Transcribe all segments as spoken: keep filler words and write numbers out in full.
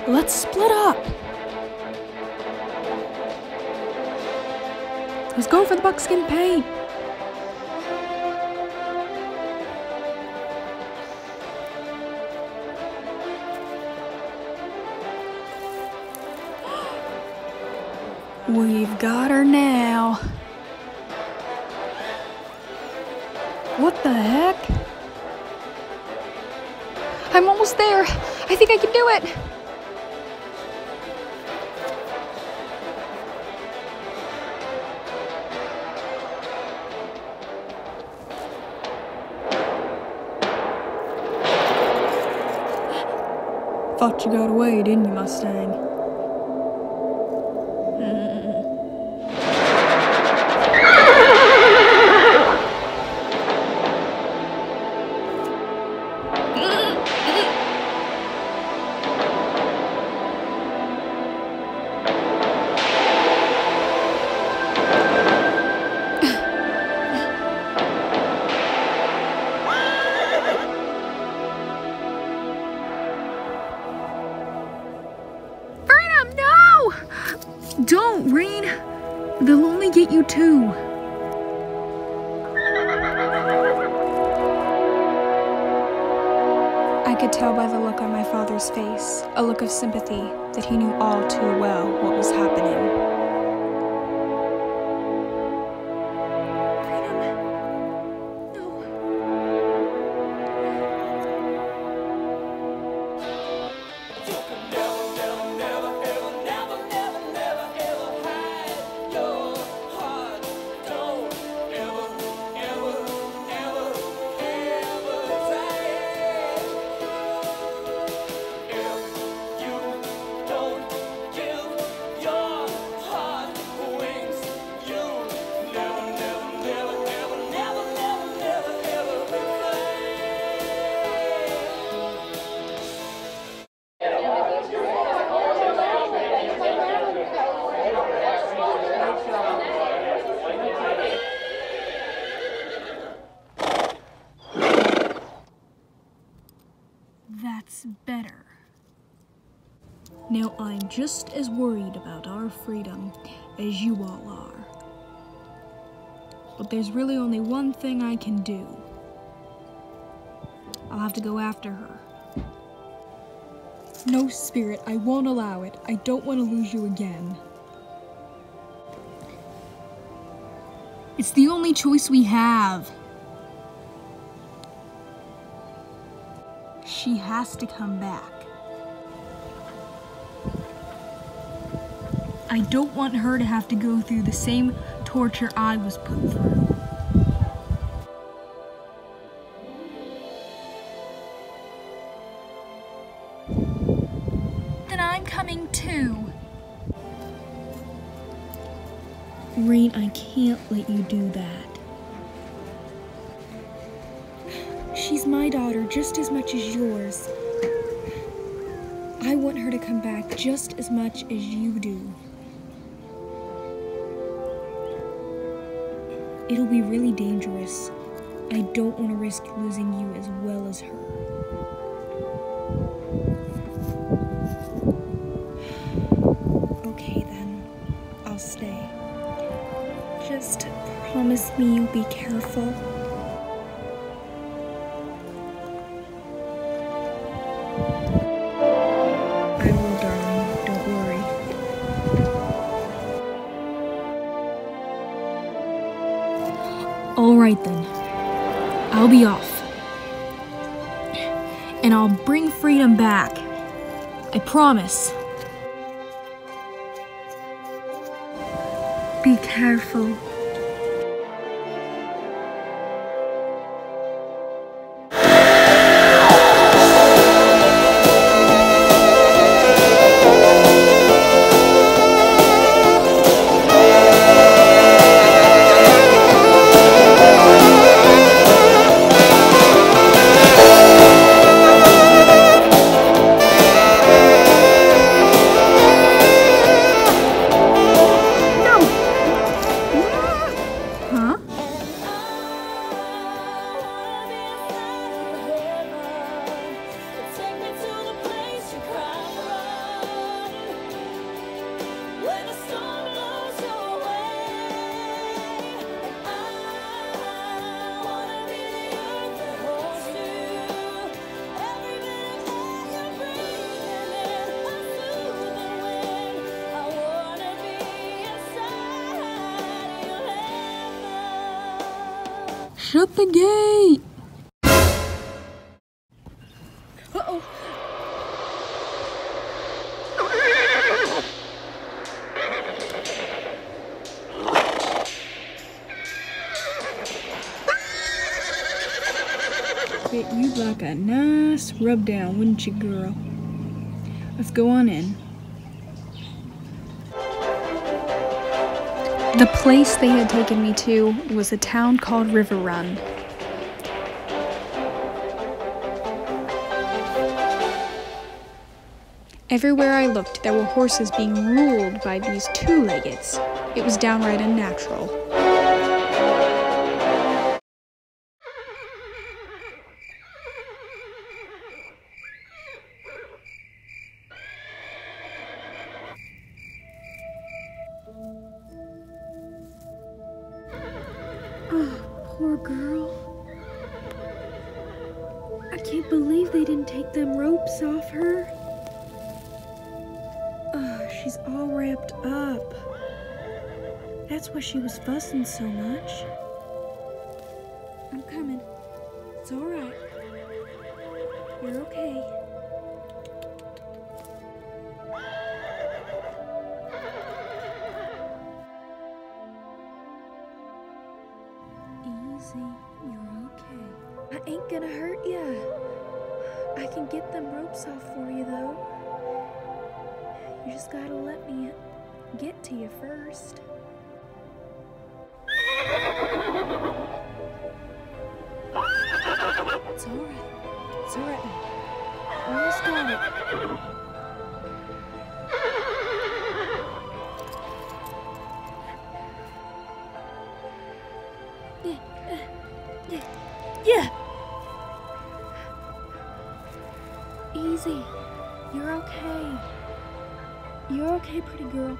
Let's split up. Let's go for the buckskin paint. We've got her now. What the heck? I'm almost there. I think I can do it. Thought you got away, didn't you, Mustang? Don't, Rain! They'll only get you too. I could tell by the look on my father's face, a look of sympathy, that he knew all too well what was happening. That's better. Now I'm just as worried about our freedom as you all are. But there's really only one thing I can do. I'll have to go after her. No, Spirit, I won't allow it. I don't want to lose you again. It's the only choice we have. She has to come back. I don't want her to have to go through the same torture I was put through. Then I'm coming too. Rain, I can't let you do that. She's my daughter just as much as yours. I want her to come back just as much as you do. It'll be really dangerous. I don't want to risk losing you as well as her. Okay then, I'll stay. Just promise me you'll be careful. I will, darling. Don't worry. All right then. I'll be off. And I'll bring freedom back. I promise. Be careful. No! shut the gate! Uh-oh. Bet you'd like a nice rub down, wouldn't you, girl? Let's go on in. The place they had taken me to was a town called River Run. Everywhere I looked, there were horses being ruled by these two-leggeds. It was downright unnatural. Oh, poor girl. I can't believe they didn't take them ropes off her. Oh, she's all wrapped up. That's why she was fussing so much. I'm coming. It's all right. You're okay. Easy, you're okay. I ain't gonna hurt ya. I can get them ropes off for you, though. You just gotta let me get to you first. It's all right. It's all right now. Almost got it. Yeah. Yeah. Easy. You're okay. You're okay, pretty girl.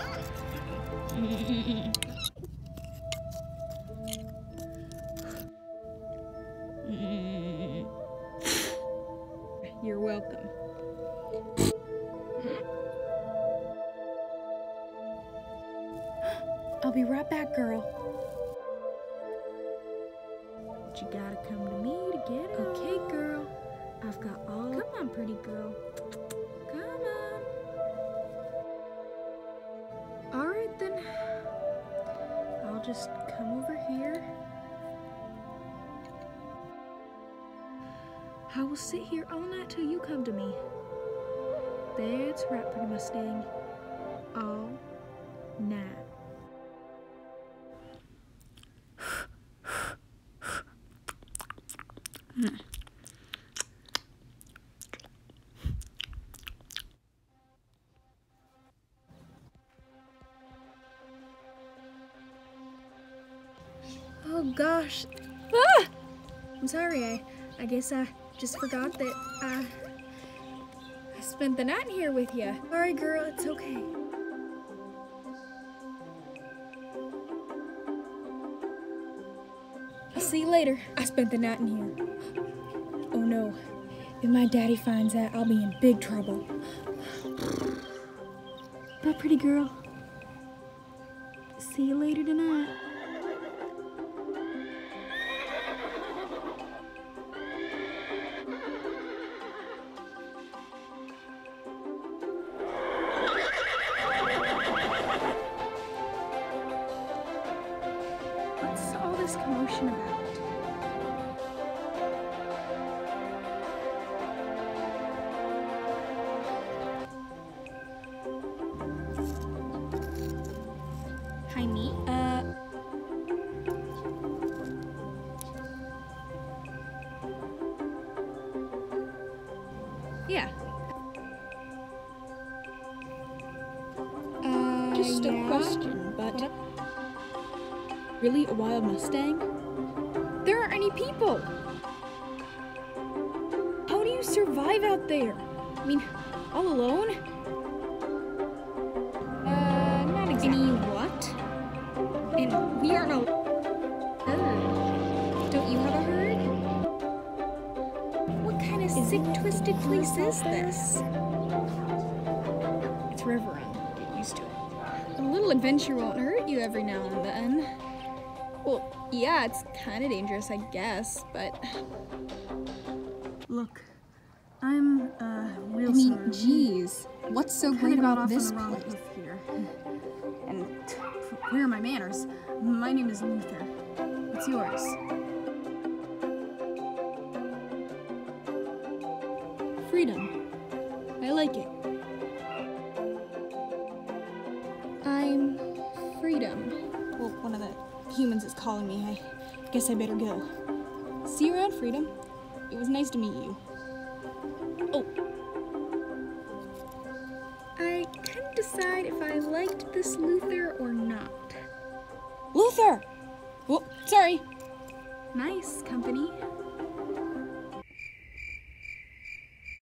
You're welcome. I'll be right back, girl. But you gotta come to me to get it. Okay, girl. I've got all... Come on, pretty girl. Come on. Alright, then. I'll just come over here. I will sit here all night till you come to me. That's right, pretty Mustang. All night. Oh gosh. Ah! I'm sorry, I, I guess I just forgot that I, I spent the night here with you. Sorry, girl, it's okay. I'll see you later. I spent the night in here. Oh no, if my daddy finds out, I'll be in big trouble. Bye, pretty girl. See you later tonight. What's all this commotion about? Hi, me? Uh... Yeah. Uh, Just a yeah. question, but... What? Really a wild Mustang? There aren't any people! How do you survive out there? I mean, all alone? Uh, not exactly. Any what? And we aren't a herd. Don't you have a herd? What kind of sick, twisted place is this? It's River Run. Get used to it. A little adventure won't hurt you every now and then. Well, yeah, it's kind of dangerous, I guess, but... Look, I'm, uh, real I mean, sorry. geez, what's so Kinda great got about off this on the wrong place? hoof here. And where are my manners? My name is Luther. What's yours? Freedom. I like it. I'm Freedom. Well, one of the humans is calling me. I guess I better go. See you around, Freedom. It was nice to meet you. Oh. I couldn't decide if I liked this Luther or not. Luther! Oh, sorry. Nice company.